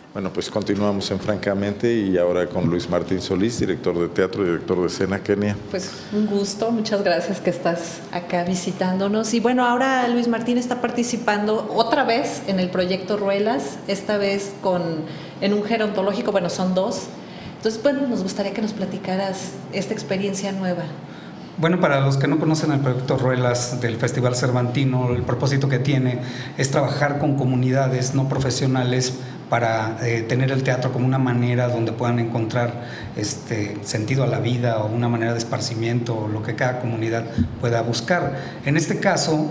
Bueno, pues continuamos en Francamente y ahora con Luis Martín Solís, director de teatro y director de escena. Kenia. Pues un gusto, muchas gracias que estás acá visitándonos. Y bueno, ahora Luis Martín está participando otra vez en el proyecto Ruelas, esta vez en un gerontológico, bueno, son dos. Entonces, bueno, nos gustaría que nos platicaras esta experiencia nueva. Bueno, para los que no conocen el proyecto Ruelas del Festival Cervantino, el propósito que tiene es trabajar con comunidades no profesionales para tener el teatro como una manera donde puedan encontrar sentido a la vida o una manera de esparcimiento o lo que cada comunidad pueda buscar. En este caso,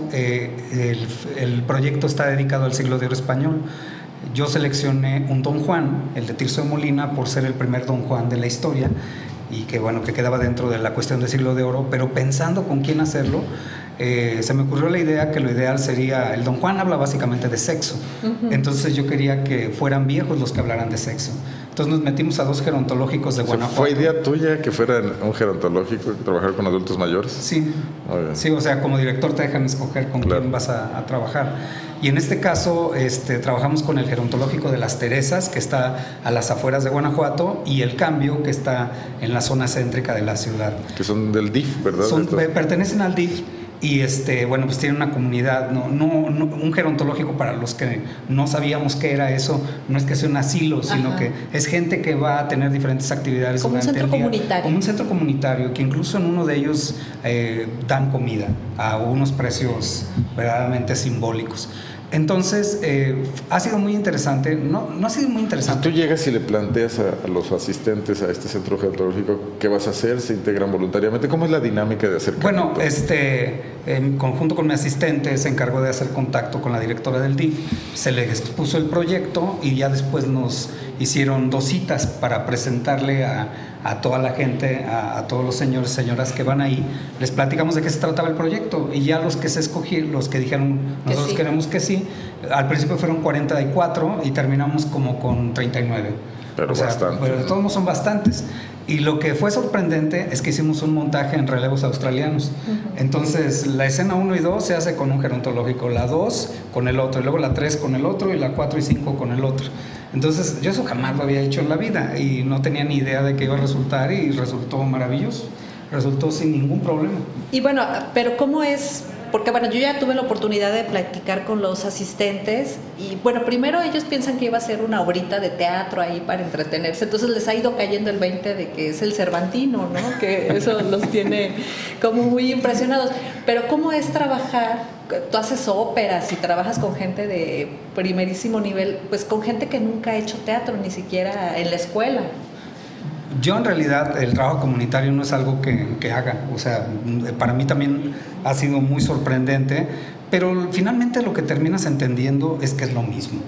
el proyecto está dedicado al siglo de oro español. Yo seleccioné un Don Juan, el de Tirso de Molina, por ser el primer Don Juan de la historia y que bueno, que quedaba dentro de la cuestión del siglo de oro, pero pensando con quién hacerlo, se me ocurrió la idea que lo ideal sería, el Don Juan habla básicamente de sexo, entonces yo quería que fueran viejos los que hablaran de sexo. Entonces nos metimos a dos gerontológicos de Guanajuato. ¿Fue idea tuya que fuera un gerontológico, trabajar con adultos mayores? Sí, sí, o sea, como director te dejan escoger con quién vas a trabajar. Y en este caso trabajamos con el gerontológico de Las Teresas, que está a las afueras de Guanajuato, y el Cambio, que está en la zona céntrica de la ciudad. Que son del DIF, ¿verdad? Pertenecen al DIF. Y bueno, pues tiene una comunidad, un gerontológico, para los que no sabíamos qué era eso, no es que sea un asilo, sino que es gente que va a tener diferentes actividades como durante el día. Comunitario. Como un centro comunitario, que incluso en uno de ellos dan comida a unos precios verdaderamente simbólicos. Entonces, ha sido muy interesante, no ha sido muy interesante. Si tú llegas y le planteas a los asistentes a este centro gerontológico qué vas a hacer, se integran voluntariamente, ¿cómo es la dinámica de acercamiento? Bueno, en conjunto con mi asistente se encargó de hacer contacto con la directora del DIF, se le expuso el proyecto y ya después nos hicieron 2 citas para presentarle a toda la gente, a todos los señores y señoras que van ahí, les platicamos de qué se trataba el proyecto y ya los que se escogieron, los que dijeron nosotros queremos que sí, al principio fueron 44 y terminamos como con 39. Pero bastante. Pero de todos modos son bastantes. Y lo que fue sorprendente es que hicimos un montaje en relevos australianos. Entonces, la escena 1 y 2 se hace con un gerontológico, la 2 con el otro, y luego la 3 con el otro, y la 4 y 5 con el otro. Entonces, yo eso jamás lo había hecho en la vida y no tenía ni idea de qué iba a resultar y resultó maravilloso. Resultó sin ningún problema. Y bueno, pero ¿cómo es? Porque bueno, yo ya tuve la oportunidad de platicar con los asistentes y bueno, primero ellos piensan que iba a ser una obrita de teatro ahí para entretenerse, entonces les ha ido cayendo el 20 de que es el Cervantino, ¿no? Que eso los tiene como muy impresionados. Pero ¿cómo es trabajar? Tú haces óperas y trabajas con gente de primerísimo nivel, pues con gente que nunca ha hecho teatro, ni siquiera en la escuela. Yo en realidad el trabajo comunitario no es algo que haga, o sea, para mí también ha sido muy sorprendente, pero finalmente lo que terminas entendiendo es que es lo mismo.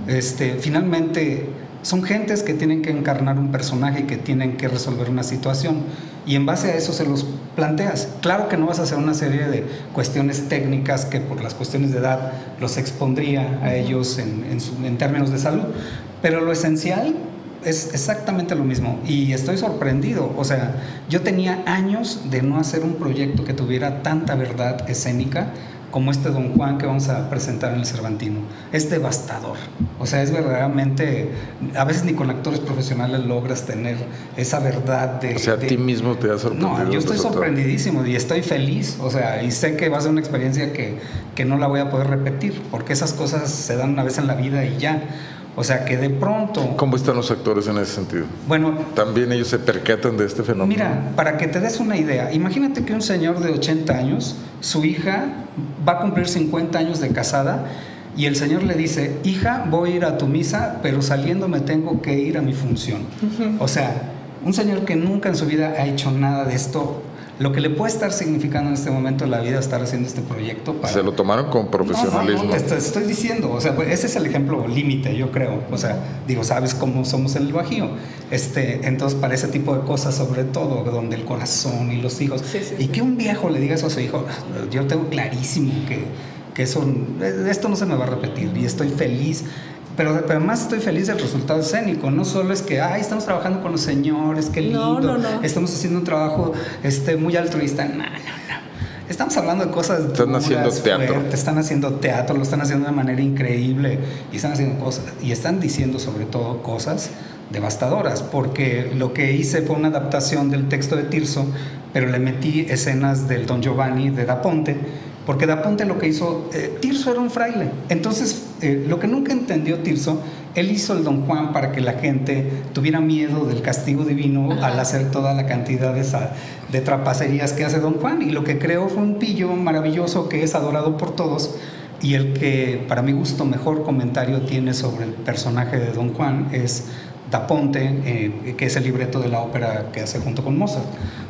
Finalmente son gentes que tienen que encarnar un personaje y que tienen que resolver una situación y en base a eso se los planteas. Claro que no vas a hacer una serie de cuestiones técnicas que por las cuestiones de edad los expondría a ellos en términos de salud, pero lo esencial es exactamente lo mismo y estoy sorprendido. O sea, yo tenía años de no hacer un proyecto que tuviera tanta verdad escénica como este Don Juan que vamos a presentar en el Cervantino. Es devastador. O sea, es verdaderamente... A veces ni con actores profesionales logras tener esa verdad de... O sea, a ti mismo te ha sorprendido. No, yo estoy sorprendidísimo y estoy feliz. O sea, y sé que va a ser una experiencia que no la voy a poder repetir porque esas cosas se dan una vez en la vida y ya. O sea, que de pronto... ¿Cómo están los actores en ese sentido? Bueno... ¿También ellos se percatan de este fenómeno? Mira, para que te des una idea, imagínate que un señor de 80 años, su hija va a cumplir 50 años de casada y el señor le dice, hija, voy a ir a tu misa, pero saliendo me tengo que ir a mi función. O sea, un señor que nunca en su vida ha hecho nada de esto... Lo que le puede estar significando en este momento en la vida estar haciendo este proyecto para... Se lo tomaron con profesionalismo. No, te estoy diciendo, o sea, ese es el ejemplo límite, yo creo. O sea, digo, sabes cómo somos en el Bajío. Entonces, para ese tipo de cosas, sobre todo, donde el corazón y los hijos... Y que un viejo le diga eso a su hijo, yo tengo clarísimo que esto no se me va a repetir y estoy feliz. Pero además estoy feliz del resultado escénico. No solo es que estamos trabajando con los señores, qué lindo, estamos haciendo un trabajo muy altruista. No. Estamos hablando de cosas están duras, haciendo teatro. fuertes, están haciendo teatro, lo están haciendo de manera increíble y están haciendo cosas y están diciendo sobre todo cosas devastadoras, porque lo que hice fue una adaptación del texto de Tirso, pero le metí escenas del Don Giovanni de Da Ponte, porque Da Ponte lo que hizo, Tirso era un fraile, entonces lo que nunca entendió Tirso, él hizo el Don Juan para que la gente tuviera miedo del castigo divino al hacer toda la cantidad de trapacerías que hace Don Juan, y lo que creó fue un pillo maravilloso que es adorado por todos, y el que para mi gusto mejor comentario tiene sobre el personaje de Don Juan es Da Ponte, que es el libreto de la ópera que hace junto con Mozart.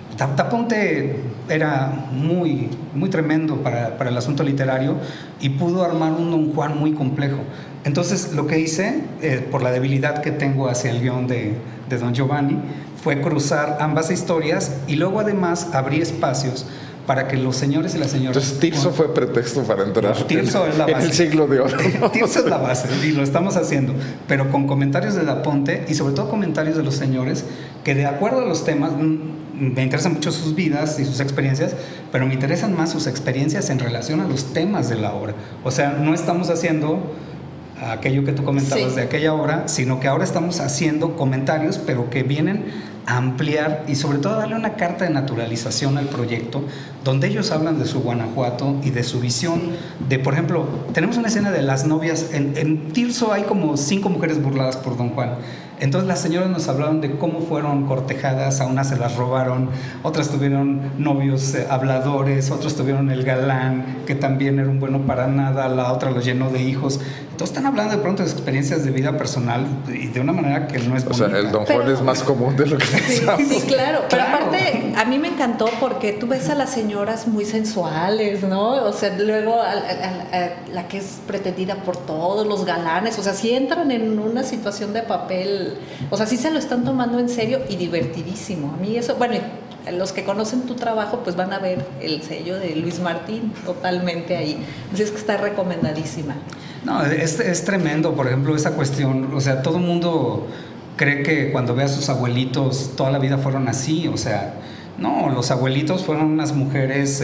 Da Ponte era muy, muy tremendo para el asunto literario y pudo armar un Don Juan muy complejo. Entonces lo que hice, por la debilidad que tengo hacia el guión de Don Giovanni, fue cruzar ambas historias y luego además abrí espacios para que los señores y las señoras... Entonces Tirso fue pretexto para entrar Tirso es la base. En el siglo de oro. Tirso es la base y lo estamos haciendo, pero con comentarios de Da Ponte y sobre todo comentarios de los señores que de acuerdo a los temas, me interesan mucho sus vidas y sus experiencias, pero me interesan más sus experiencias en relación a los temas de la obra. O sea, no estamos haciendo aquello que tú comentabas de aquella obra, sino que ahora estamos haciendo comentarios, pero que vienen a ampliar y sobre todo darle una carta de naturalización al proyecto, donde ellos hablan de su Guanajuato y de su visión de, por ejemplo, tenemos una escena de las novias, en Tirso hay como 5 mujeres burladas por Don Juan. Entonces las señoras nos hablaron de cómo fueron cortejadas, a unas se las robaron, otras tuvieron novios habladores, otros tuvieron el galán, que también era un bueno para nada, la otra los llenó de hijos. Entonces están hablando de pronto de experiencias de vida personal y de una manera que no es bonita. O sea, el Don Juan es más común de lo que pensamos. Sí, claro. Pero aparte, a mí me encantó porque tú ves a las señoras muy sensuales, ¿no? O sea, luego a la que es pretendida por todos los galanes, o sea, sí entran en una situación de papel, o sea, sí se lo están tomando en serio y divertidísimo. A mí eso, bueno, los que conocen tu trabajo pues van a ver el sello de Luis Martín totalmente ahí. Así es que está recomendadísima. No, es tremendo, por ejemplo, esa cuestión, o sea, todo el mundo cree que cuando ve a sus abuelitos toda la vida fueron así, o sea, no, los abuelitos fueron unas mujeres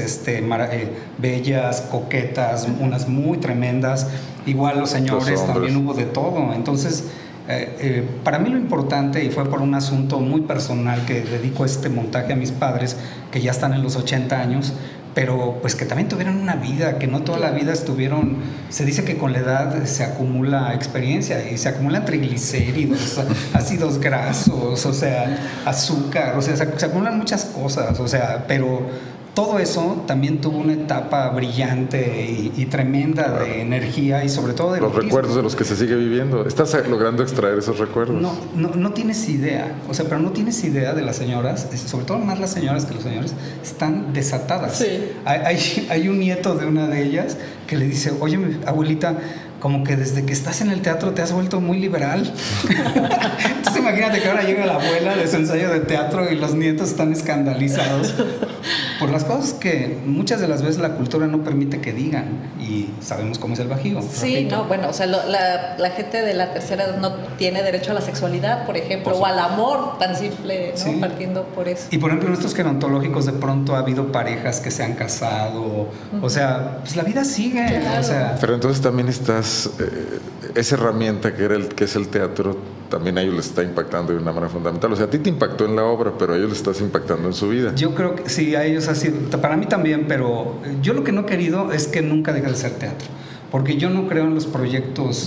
bellas, coquetas, unas muy tremendas, igual los señores también hubo de todo, entonces para mí lo importante, y fue por un asunto muy personal que dedico este montaje a mis padres, que ya están en los 80 años, pero pues que también tuvieron una vida, que no toda la vida estuvieron, se dice que con la edad se acumula experiencia y se acumulan triglicéridos, ácidos grasos, o sea, azúcar, o sea, se acumulan muchas cosas, o sea, pero todo eso también tuvo una etapa brillante y tremenda de energía y sobre todo de los recuerdos de los que se sigue viviendo. ¿Estás logrando extraer esos recuerdos? No tienes idea, o sea, pero no tienes idea de las señoras, sobre todo más las señoras que los señores, están desatadas. Sí. Hay un nieto de una de ellas que le dice, oye, abuelita, como que desde que estás en el teatro te has vuelto muy liberal. Entonces imagínate que ahora llega la abuela de su ensayo de teatro y los nietos están escandalizados por las cosas que muchas de las veces la cultura no permite que digan, y sabemos cómo es el Bajío. Sí, repito. No, bueno, o sea, la gente de la tercera edad no tiene derecho a la sexualidad, por ejemplo, o al amor tan simple, ¿no? Sí. Partiendo por eso. Y por ejemplo, en estos gerontológicos de pronto ha habido parejas que se han casado, o sea, pues la vida sigue. Claro. O sea, pero entonces también estás esa herramienta que es el teatro, también a ellos les está impactando de una manera fundamental. O sea, a ti te impactó en la obra, pero a ellos les estás impactando en su vida. Yo creo que sí, a ellos ha sido, para mí también, pero yo lo que no he querido es que nunca deje de ser teatro, porque yo no creo en los proyectos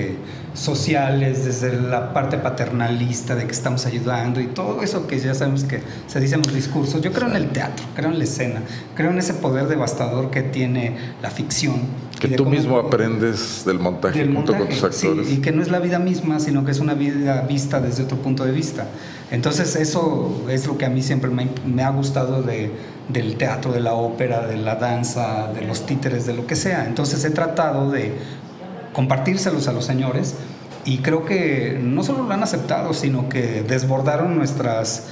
sociales, desde la parte paternalista de que estamos ayudando y todo eso que ya sabemos que se dice en los discursos. Yo creo en el teatro, creo en la escena, creo en ese poder devastador que tiene la ficción. Que tú mismo aprendes del montaje junto con tus actores. Sí, y que no es la vida misma, sino que es una vida vista desde otro punto de vista. Entonces eso es lo que a mí siempre me ha gustado del teatro, de la ópera, de la danza, de los títeres, de lo que sea. Entonces he tratado de compartírselos a los señores y creo que no solo lo han aceptado, sino que desbordaron nuestras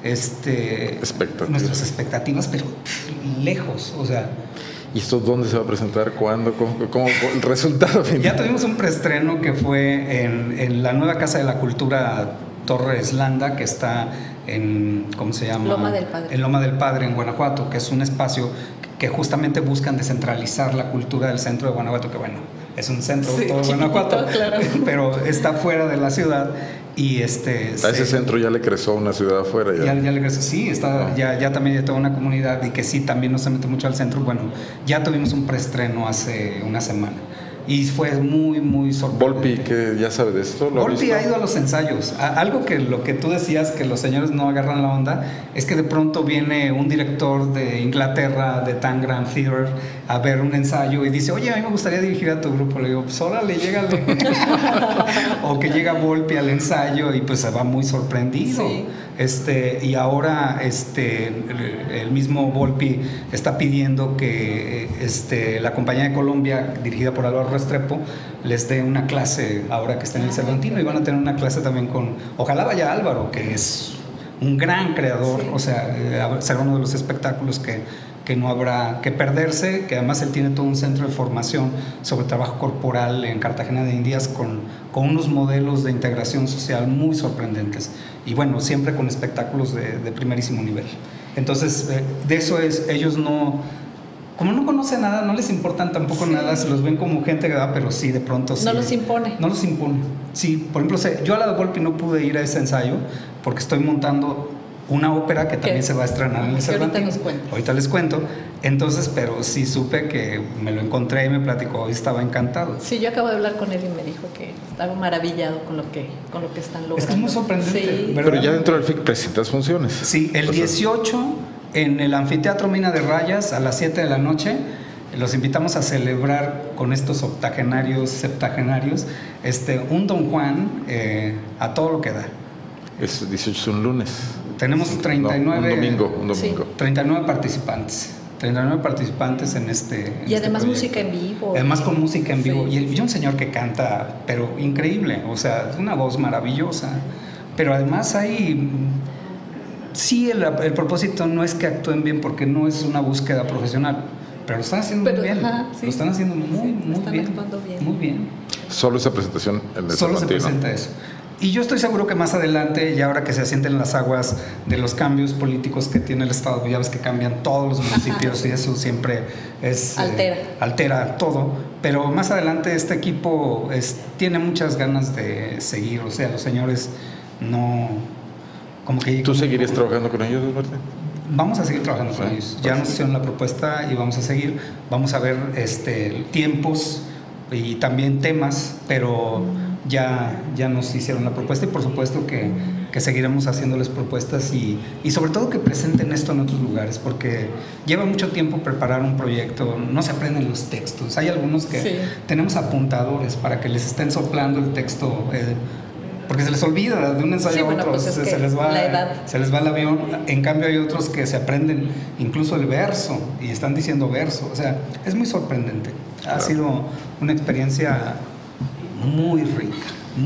expectativas, pero lejos, o sea. ¿Y esto dónde se va a presentar? ¿Cuándo? ¿Cómo el resultado final? Ya tuvimos un preestreno que fue en la nueva Casa de la Cultura Torres Landa, que está en, ¿cómo se llama? Loma del Padre. En Loma del Padre, en Guanajuato, que es un espacio que justamente buscan descentralizar la cultura del centro de Guanajuato, que bueno, es un centro de todo chiquitito, Guanajuato, claro. pero está fuera de la ciudad. Y A ese centro ya le creció una ciudad afuera. Ya le creció, sí, ya también hay toda una comunidad, y que sí, también no se mete mucho al centro. Bueno, ya tuvimos un preestreno hace una semana. Y fue muy, muy sorprendente. Volpi, que ya sabe de esto. Volpi ha ido a los ensayos. Algo que lo que tú decías, que los señores no agarran la onda, es que de pronto viene un director de Inglaterra, de Tangram Theatre, a ver un ensayo y dice, oye, a mí me gustaría dirigir a tu grupo. Le digo, pues órale, llégale. O que llega Volpi al ensayo y pues se va muy sorprendido. Sí. Y ahora el mismo Volpi está pidiendo que la Compañía de Colombia, dirigida por Álvaro Restrepo, les dé una clase ahora que está en el Cervantino, y van a tener una clase también ojalá vaya Álvaro, que es un gran creador, sí. O sea, será uno de los espectáculos que no habrá que perderse, que además él tiene todo un centro de formación sobre trabajo corporal en Cartagena de Indias con unos modelos de integración social muy sorprendentes, y bueno, siempre con espectáculos de primerísimo nivel. Entonces, de eso ellos como no conocen nada, no les importan tampoco nada, se los ven como gente, ¿verdad? Pero sí, de pronto sí. No los impone. No los impone. Sí, por ejemplo, yo a la de Volpi no pude ir a ese ensayo porque estoy montando una ópera que también se va a estrenar en el Cervantino. Ahorita les cuento. Entonces, pero sí supe que me lo encontré y me platicó y estaba encantado. Sí, yo acabo de hablar con él y me dijo que estaba maravillado con lo que están logrando. Es que es muy sorprendente. Sí. Pero ya dentro del FIC presentas funciones. Sí, el 18 en el Anfiteatro Mina de Rayas a las 7 de la noche. Los invitamos a celebrar con estos septagenarios, un Don Juan a todo lo que da. Es 18 es un lunes. Tenemos 39... un domingo. Sí. 39 participantes. 39 participantes en este. Y además proyecto. música en vivo. Además con música en vivo. Sí. Y un señor que canta, pero increíble. O sea, una voz maravillosa. Pero además hay. Sí, el propósito no es que actúen bien, porque no es una búsqueda profesional. Pero lo están haciendo muy bien. Ajá, sí. Lo están haciendo muy están bien. actuando bien. Muy bien. Solo esa presentación en el Solo se Cervantino. presenta eso. Y yo estoy seguro que más adelante, ya ahora que se asienten las aguas de los cambios políticos que tiene el Estado, ya ves que cambian todos los municipios y eso siempre es altera todo, pero más adelante este equipo tiene muchas ganas de seguir, o sea, los señores no... como que ¿Tú seguirías trabajando con ellos, Martín? Vamos a seguir trabajando con ellos. Ya nos hicieron la propuesta y vamos a seguir. Vamos a ver tiempos y también temas, pero ya nos hicieron la propuesta, y por supuesto que seguiremos haciéndoles propuestas y sobre todo que presenten esto en otros lugares, porque lleva mucho tiempo preparar un proyecto, no se aprenden los textos. Hay algunos que tenemos apuntadores para que les estén soplando el texto, porque se les olvida de un ensayo a otro, pues se les va el avión. En cambio hay otros que se aprenden incluso el verso y están diciendo verso, o sea, es muy sorprendente. Ha sido una experiencia muy rica,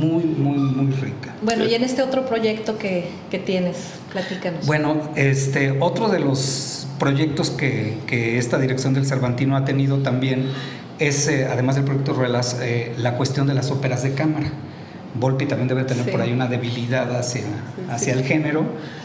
muy rica. Bueno, y en este otro proyecto que tienes, platícanos. Bueno, otro de los proyectos que esta dirección del Cervantino ha tenido también es, además del proyecto Ruelas, la cuestión de las óperas de cámara. Volpi también debe tener por ahí una debilidad hacia el género.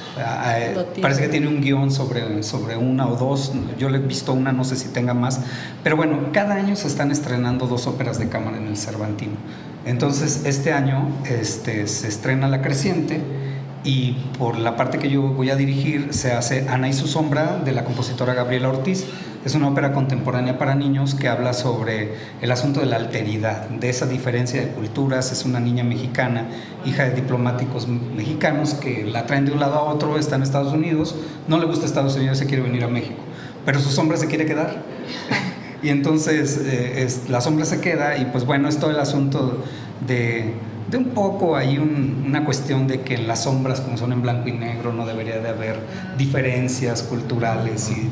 Parece que tiene un guión sobre una o dos. Yo le he visto una, no sé si tenga más, pero bueno, cada año se están estrenando 2 óperas de cámara en el Cervantino. Entonces este año se estrena La Creciente, y por la parte que yo voy a dirigir se hace Ana y su sombra, de la compositora Gabriela Ortiz. Es una ópera contemporánea para niños que habla sobre el asunto de la alteridad, de esa diferencia de culturas. Es una niña mexicana, hija de diplomáticos mexicanos, que la traen de un lado a otro, está en Estados Unidos, no le gusta Estados Unidos, se quiere venir a México, pero su sombra se quiere quedar. Y entonces la sombra se queda, y pues bueno, es todo el asunto de un poco hay una cuestión de que en las sombras, como son en blanco y negro, no debería de haber diferencias culturales y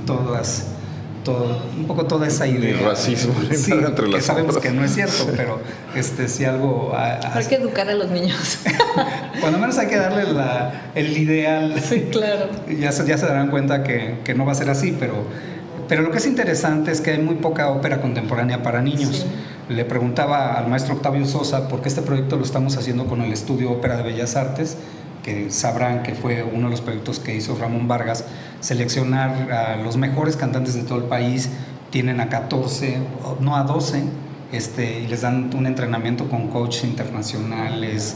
un poco toda esa idea. Ni racismo, sí, ni nada entre las sabemos sombras. Que no es cierto, pero si algo... Hay que educar a los niños. Cuando menos hay que darle el ideal. Sí, claro. Ya se darán cuenta que no va a ser así, pero lo que es interesante es que hay muy poca ópera contemporánea para niños. Sí. Le preguntaba al maestro Octavio Sosa, porque este proyecto lo estamos haciendo con el Estudio Ópera de Bellas Artes, que sabrán que fue uno de los proyectos que hizo Ramón Vargas, seleccionar a los mejores cantantes de todo el país. Tienen a 14, no a 12, y les dan un entrenamiento con coaches internacionales,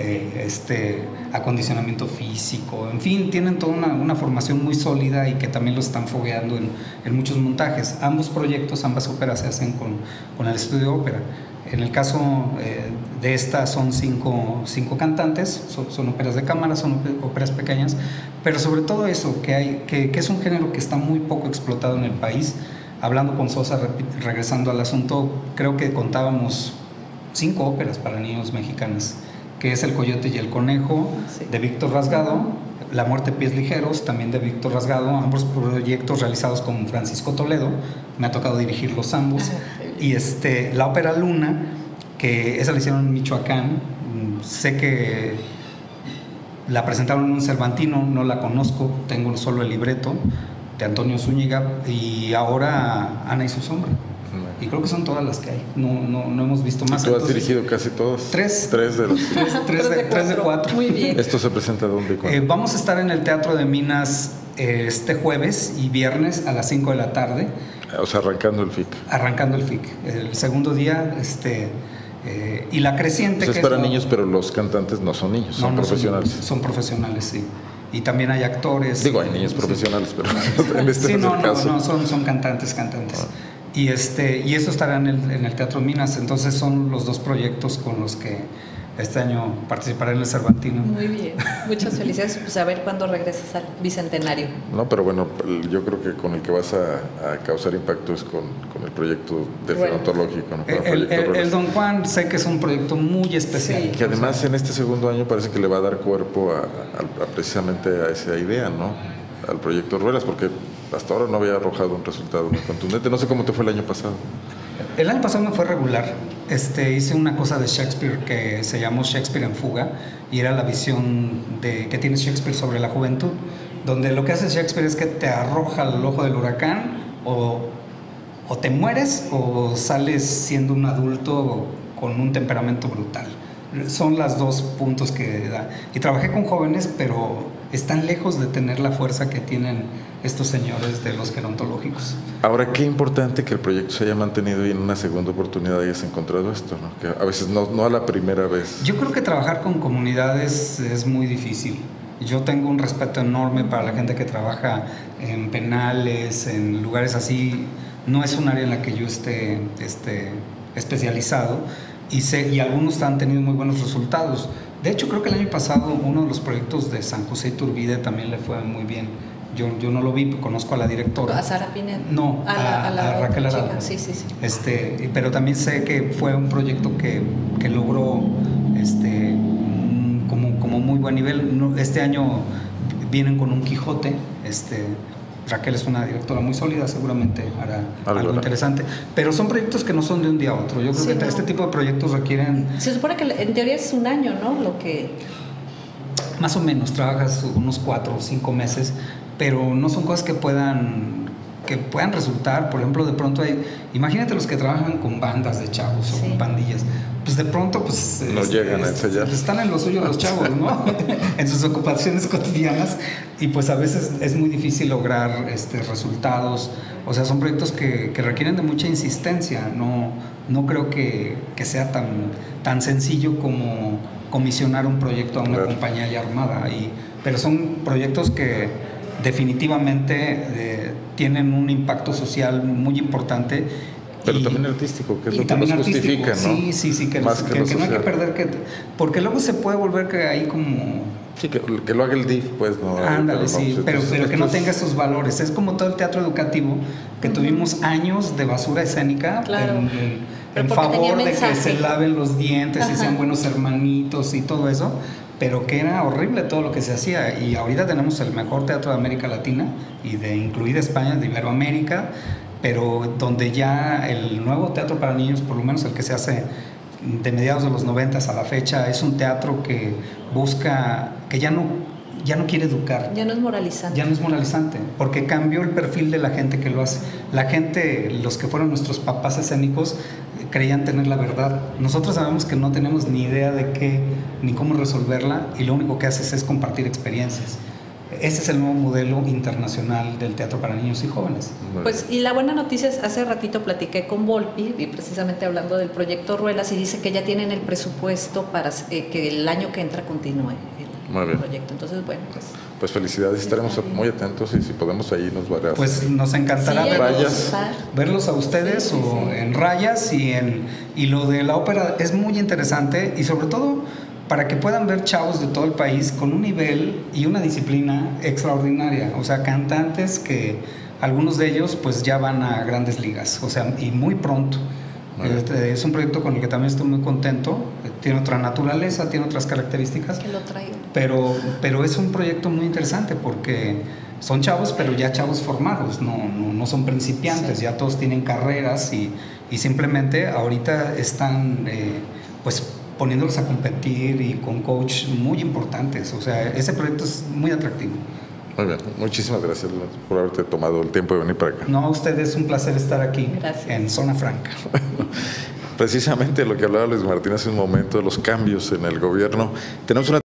acondicionamiento físico, en fin, tienen toda una formación muy sólida y que también lo están fogueando en muchos montajes. Ambos proyectos, ambas óperas se hacen con el estudio ópera. En el caso de esta son cinco cantantes, son óperas de cámara, son óperas pequeñas, pero sobre todo eso, que es un género que está muy poco explotado en el país. Hablando con Sosa, regresando al asunto, creo que contábamos 5 óperas para niños mexicanas, que es El Coyote y el Conejo, sí, de Víctor Rasgado, La Muerte Pies Ligeros, también de Víctor Rasgado, ambos proyectos realizados con Francisco Toledo, me ha tocado dirigirlos ambos, y la ópera Luna, que esa la hicieron en Michoacán, sé que la presentaron en un Cervantino, no la conozco, tengo solo el libreto, de Antonio Zúñiga, y ahora Ana y su sombra. Y creo que son todas las que hay. No hemos visto más. ¿Tú has dirigido casi todas? 3. 3 de los 3 de 4. Muy bien. ¿Esto se presenta dónde? Vamos a estar en el Teatro de Minas este jueves y viernes a las 5 de la tarde. O sea, arrancando el FIC. Arrancando el FIC. El segundo día, y la creciente. Es para niños, pero los cantantes no son niños, son profesionales. Son profesionales, sí. Y también hay actores. Digo, hay niños profesionales, pero en este sí, no, es el caso. No, son cantantes. Y eso estará en el Teatro Minas. Entonces son los 2 proyectos con los que este año participaré en el Cervantino. Muy bien, muchas felicidades. Pues a ver cuándo regresas al Bicentenario. No, pero bueno, yo creo que con el que vas a causar impacto es con el proyecto de Fenontológico, ¿no? El Don Juan sé que es un proyecto muy especial. Sí. Que además en este segundo año parece que le va a dar cuerpo precisamente a esa idea, ¿no? Al proyecto Ruelas, porque hasta ahora no había arrojado un resultado muy contundente. No sé cómo te fue el año pasado. El año pasado me fue regular. Hice una cosa de Shakespeare que se llamó Shakespeare en fuga, y era la visión que tiene Shakespeare sobre la juventud, donde lo que hace Shakespeare es que te arroja al ojo del huracán, o te mueres o sales siendo un adulto con un temperamento brutal. Son los 2 puntos que da. Y trabajé con jóvenes, pero están lejos de tener la fuerza que tienen estos señores de los gerontológicos. Ahora, qué importante que el proyecto se haya mantenido y en una segunda oportunidad hayas encontrado esto, ¿no? Que a veces no a la primera vez. Yo creo que trabajar con comunidades es muy difícil. Yo tengo un respeto enorme para la gente que trabaja en penales, en lugares así. No es un área en la que yo esté especializado, y algunos han tenido muy buenos resultados. De hecho, creo que el año pasado uno de los proyectos de San José Iturbide también le fue muy bien. Yo no lo vi, conozco a la directora. ¿A Sara Pineda? No, a Raquel Arado. Sí. Pero también sé que fue un proyecto que logró como muy buen nivel. Este año vienen con un Quijote. Raquel es una directora muy sólida, seguramente hará algo interesante. Pero son proyectos que no son de un día a otro. Yo creo que este tipo de proyectos requieren... Se supone que en teoría es un año, ¿no? Lo que... Más o menos, trabajas unos 4 o 5 meses, pero no son cosas que puedan resultar. Por ejemplo, de pronto imagínate los que trabajan con bandas de chavos o con pandillas. Pues de pronto no llegan a ensayar. Están en lo suyo los chavos, ¿no? En sus ocupaciones cotidianas, y pues a veces es muy difícil lograr resultados. O sea, son proyectos que requieren de mucha insistencia. No creo que sea tan sencillo como comisionar un proyecto a una compañía ya armada, pero son proyectos que definitivamente tienen un impacto social muy importante. Pero también artístico, que es lo que nos justifica, ¿no? Sí, que no hay que perder, porque luego se puede volver que hay como... Sí, que lo haga el DIF, pues, ¿no? Ándale, pero que no tenga esos valores. Es como todo el teatro educativo, que tuvimos años de basura escénica, claro, en favor de que se laven los dientes y sean buenos hermanitos y todo eso, pero que era horrible todo lo que se hacía. Y ahorita tenemos el mejor teatro de América Latina, y incluida España, de Iberoamérica, pero donde ya el nuevo teatro para niños, por lo menos el que se hace de mediados de los 90 a la fecha, es un teatro que busca, que ya no ya no quiere educar. Ya no es moralizante. Ya no es moralizante, porque cambió el perfil de la gente que lo hace. La gente, los que fueron nuestros papás escénicos, creían tener la verdad. Nosotros sabemos que no tenemos ni idea de qué, ni cómo resolverla, y lo único que haces es compartir experiencias. Ese es el nuevo modelo internacional del teatro para niños y jóvenes. Pues, y la buena noticia es, hace ratito platiqué con Volpi, y precisamente hablando del proyecto Ruelas, y dice que ya tienen el presupuesto para que el año que entra continúe el proyecto. Entonces, bueno, pues felicidades, estaremos muy atentos, y si podemos ahí nos verás. Pues nos encantará verlos a ustedes en Rayas, y lo de la ópera es muy interesante, y sobre todo para que puedan ver chavos de todo el país con un nivel y una disciplina extraordinaria. O sea, cantantes que algunos de ellos pues ya van a grandes ligas, o sea, y muy pronto. Es un proyecto con el que también estoy muy contento. Tiene otra naturaleza, tiene otras características. Que lo traigo. Pero es un proyecto muy interesante porque son chavos, pero ya chavos formados, no son principiantes, ya todos tienen carreras, y simplemente ahorita están pues poniéndolos a competir, y con coach muy importantes. O sea, ese proyecto es muy atractivo. Muy bien, muchísimas gracias por haberte tomado el tiempo de venir para acá. No, a ustedes es un placer estar aquí. Gracias. En Zona Franca. Precisamente lo que hablaba Luis Martín hace un momento, de los cambios en el gobierno. Tenemos una